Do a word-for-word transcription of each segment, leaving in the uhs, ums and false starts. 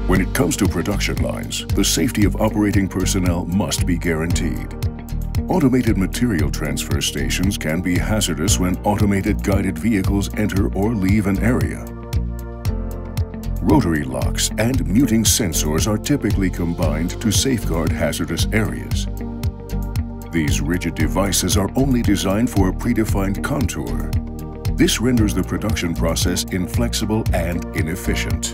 When it comes to production lines, the safety of operating personnel must be guaranteed. Automated material transfer stations can be hazardous when automated guided vehicles enter or leave an area. Rotary locks and muting sensors are typically combined to safeguard hazardous areas. These rigid devices are only designed for a predefined contour. This renders the production process inflexible and inefficient.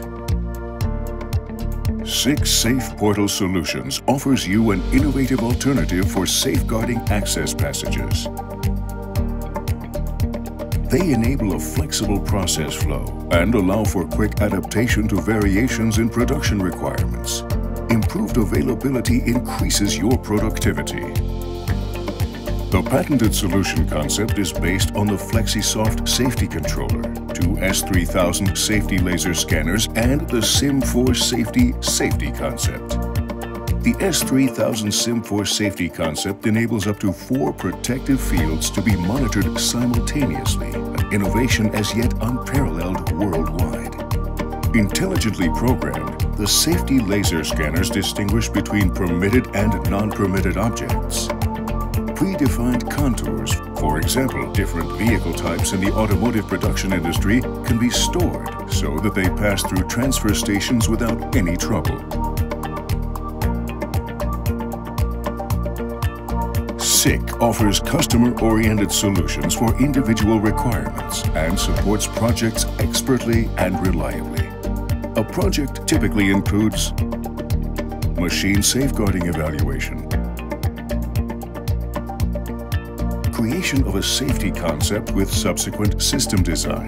Six Safe Portal Solutions offers you an innovative alternative for safeguarding access passages. They enable a flexible process flow and allow for quick adaptation to variations in production requirements. Improved availability increases your productivity. The patented solution concept is based on the FlexiSoft safety controller, two S three thousand safety laser scanners, and the SIM four Safety safety concept. The S three thousand SIM four safety concept enables up to four protective fields to be monitored simultaneously, an innovation as yet unparalleled worldwide. Intelligently programmed, the safety laser scanners distinguish between permitted and non-permitted objects. Predefined contours, for example, different vehicle types in the automotive production industry, can be stored so that they pass through transfer stations without any trouble. S I C offers customer-oriented solutions for individual requirements and supports projects expertly and reliably. A project typically includes machine safeguarding evaluation, creation of a safety concept with subsequent system design,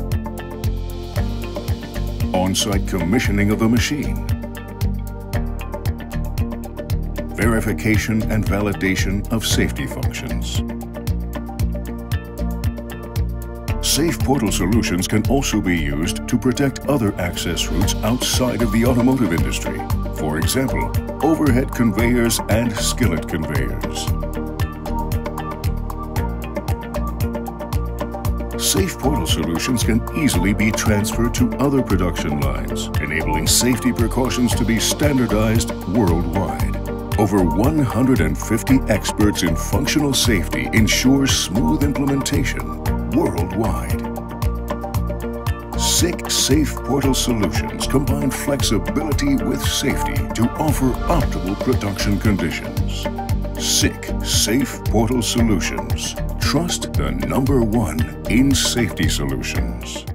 on-site commissioning of the machine, verification and validation of safety functions. Safe Portal Solutions can also be used to protect other access routes outside of the automotive industry. For example, overhead conveyors and skillet conveyors. Safe Portal Solutions can easily be transferred to other production lines, enabling safety precautions to be standardized worldwide. Over one hundred fifty experts in functional safety ensure smooth implementation worldwide. S I C Safe Portal Solutions combine flexibility with safety to offer optimal production conditions. S I C Safe Portal Solutions. Trust the number one in safety solutions.